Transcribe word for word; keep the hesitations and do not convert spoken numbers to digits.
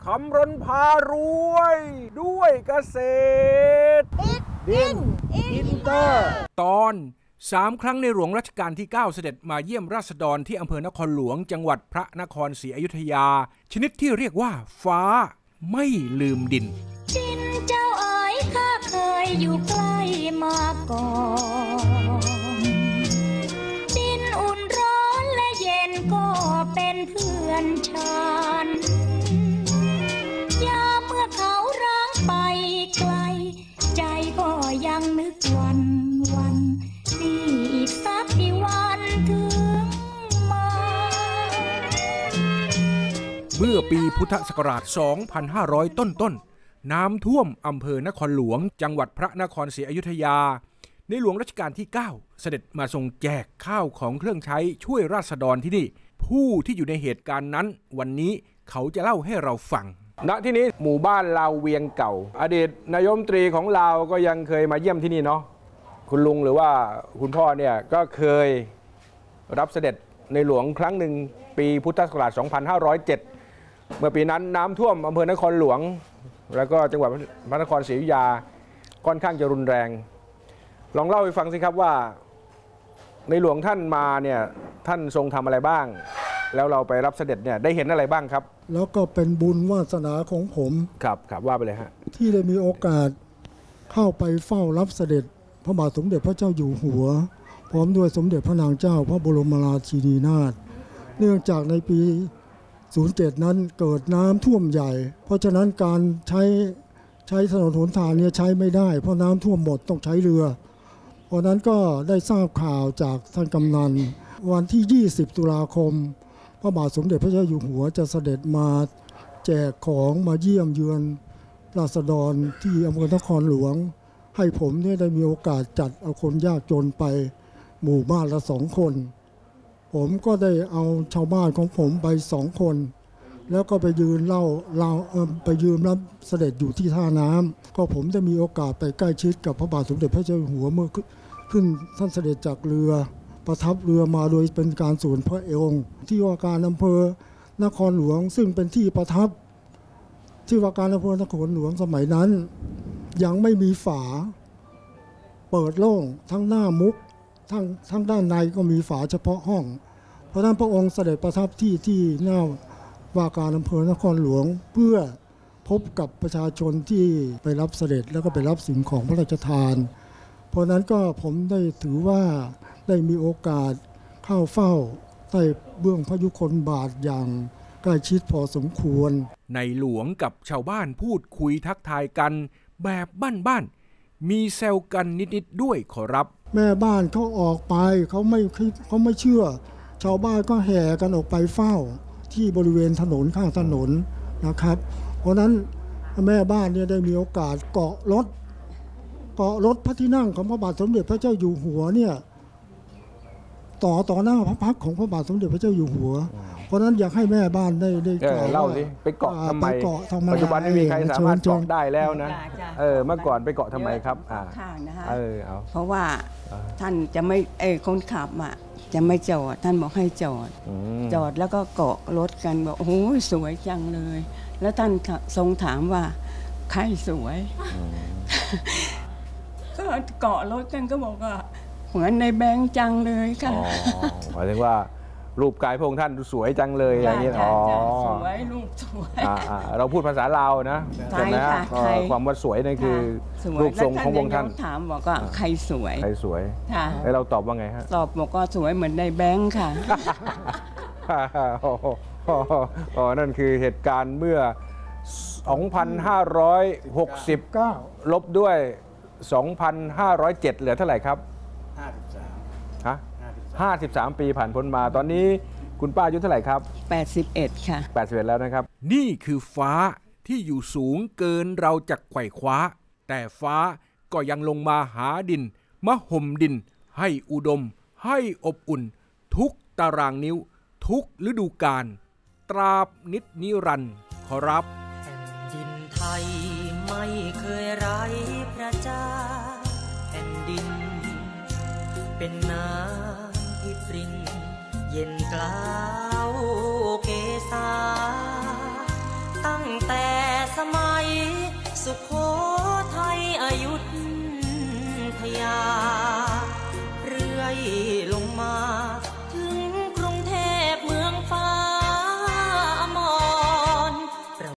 คำรณพารวยด้วยเกษตรดินอินเตอร์ตอนสามครั้งในหลวงรัชกาลที่เก้าเสด็จมาเยี่ยมราษฎรที่อำเภอนครหลวงจังหวัดพระนครศรีอยุธยาชนิดที่เรียกว่าฟ้าไม่ลืมดินดินเจ้าเอ๋ยข้าเคยอยู่ใกล้มาก่อนดินอุ่นร้อนและเย็นก็เป็นเพื่อนฉันยามเมื่อเขาร้างไปไกลใจก็ยังนึกวันวันนี่อีกสักกี่วันถึงมาเมื่อปีพุทธศักราช สองพันห้าร้อย ต้นๆน้ำท่วมอำเภอนครหลวงจังหวัดพระนครศรีอยุธยาในหลวงรัชกาลที่เก้าเสด็จมาทรงแจกข้าวของเครื่องใช้ช่วยราษฎรที่นี่ผู้ที่อยู่ในเหตุการณ์นั้นวันนี้เขาจะเล่าให้เราฟังณที่นี้หมู่บ้านลาวเวียงเก่าอดีตนายกรัฐมนตรีของลาวก็ยังเคยมาเยี่ยมที่นี่เนาะคุณลุงหรือว่าคุณพ่อเนี่ยก็เคยรับเสด็จในหลวงครั้งหนึ่งปีพุทธศักราช สองพันห้าร้อยเจ็ด เมื่อปีนั้นน้ำท่วมอำเภอนครหลวงแล้วก็จังหวัดพระนครศรีอยุธยาค่อนข้างจะรุนแรงลองเล่าให้ฟังสิครับว่าในหลวงท่านมาเนี่ยท่านทรงทำอะไรบ้างแล้วเราไปรับเสด็จเนี่ยได้เห็นอะไรบ้างครับแล้วก็เป็นบุญวาสนาของผมครับครับว่าไปเลยฮะที่ได้มีโอกาสเข้าไปเฝ้ารับเสด็จพระบาทสมเด็จพระเจ้าอยู่หัวพร้อมด้วยสมเด็จพระนางเจ้าพระบรมราชินีนาถเนื่องจากในปีศูนย์เจ็ดนั้นเกิดน้ำท่วมใหญ่เพราะฉะนั้นการใช้ใช้ถนนหนทางเนี่ยใช้ไม่ได้เพราะน้ำท่วมหมดต้องใช้เรือเพราะนั้นก็ได้ทราบข่าวจากท่านกำนันวันที่ยี่สิบตุลาคมพระบาทสมเด็จพระเจ้าอยู่หัวจะเสด็จมาแจกของมาเยี่ยมเยือนราษฎรที่อำเภอนครหลวงให้ผมเนี่ยได้มีโอกาสจัดเอาคนยากจนไปหมู่บ้านละสองคนผมก็ได้เอาชาวบ้านของผมไปสองคนแล้วก็ไปยืนเล่าเล่าไปยืนรับเสด็จอยู่ที่ท่าน้ำก็ผมได้มีโอกาสไปใกล้ชิดกับพระบาทสมเด็จพระเจ้าอยู่หัวเมื่อขึ้นท่านเสด็จจากเรือประทับเรือมาโดยเป็นการส่วนพระองค์ที่ว่าการอำเภอนครหลวงซึ่งเป็นที่ประทับที่ว่าการอำเภอนครหลวงสมัยนั้นยังไม่มีฝาเปิดโล่งทั้งหน้ามุกทั้งทั้งด้านในก็มีฝาเฉพาะห้องเพราะนั้นพระองค์เสด็จประทับที่ที่หน้าว่าการอำเภอนครหลวงเพื่อพบกับประชาชนที่ไปรับเสด็จแล้วก็ไปรับสิ่งของพระราชทานเพราะนั้นก็ผมได้ถือว่าได้มีโอกาสเข้าเฝ้าใต้เบื้องพระยุคลบาทอย่างใกล้ชิดพอสมควรในหลวงกับชาวบ้านพูดคุยทักทายกันแบบบ้านๆมีแซวกันนิดๆด้วยขอรับแม่บ้านเขาออกไปเขาไม่เขาไม่เชื่อชาวบ้านก็แห่กันออกไปเฝ้าที่บริเวณถนนข้างถนนนะครับเพราะนั้นแม่บ้านเนี่ยได้มีโอกาสเกาะรถเกาะรถพระที่นั่งของพระบาทสมเด็จพระเจ้าอยู่หัวเนี่ยต่อต่อหน้าพระพักของพระบาทสมเด็จพระเจ้าอยู่หัวเพราะนั้นอยากให้แม่บ้านได้ได้กล่าวเล่าสิไปเกาะทำไมปัจจุบันไม่มีใครสามารถเกาะได้แล้วนะเออเมื่อก่อนไปเกาะทำไมครับอ่าข้างนะคะเออเอาเพราะว่าท่านจะไม่เออคนขับอ่ะจะไม่จอดท่านบอกให้จอดจอดแล้วก็เกาะรถกันบอกโอ้ยสวยจังเลยแล้วท่านทรงถามว่าใครสวยก็เกาะรถกันก็บอกว่าเหมือนในแบงค์จังเลยค่ะอ๋อหมายถึงว่ารูปกายพระองค์ท่านสวยจังเลยอย่างนี้อ๋อสวยรูปสวยเราพูดภาษาลาวนะใช่ไหมความว่าสวยนั่นคือรูปทรงของพระองค์ท่านถามบอกว่าใครสวยใครสวยแล้วเราตอบว่าไงฮะตอบบอกว่าสวยเหมือนในแบงค์ค่ะอ๋อนั่นคือเหตุการณ์เมื่อสองพันห้าร้อยหกสิบเก้าลบด้วยสองพันห้าร้อยเจ็ดเหลือเท่าไหร่ครับห้าสิบสามฮะห้าสิบสามปีผ่านพ้นมาตอนนี้คุณป้าอายุเท่าไหร่ครับแปดสิบเอ็ดค่ะแปดสิบเอ็ดแล้วนะครับนี่คือฟ้าที่อยู่สูงเกินเราจะไขว่คว้าแต่ฟ้าก็ยังลงมาหาดินมาห่มดินให้อุดมให้อบอุ่นทุกตารางนิ้วทุกฤดูกาลตราบนิจนิรันดร์ขอรับแผ่นดินไทยไม่เคยไร้พระเจ้าแผ่นดินเป็นน้ำที่ปริ่มเย็นกล้าวเกษาตั้งแต่สมัยสุโขทัยอยุธยา